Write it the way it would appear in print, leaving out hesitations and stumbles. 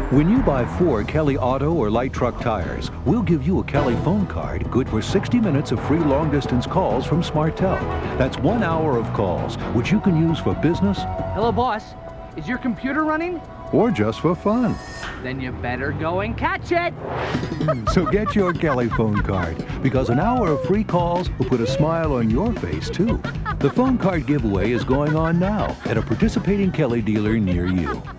When you buy 4 Kelly Auto or light truck tires, we'll give you a Kelly phone card good for 60 minutes of free long-distance calls from SmartTel. That's 1 hour of calls, which you can use for business. Hello, boss. Is your computer running? Or just for fun. Then you better go and catch it. So get your Kelly phone card, because an hour of free calls will put a smile on your face, too. The phone card giveaway is going on now at a participating Kelly dealer near you.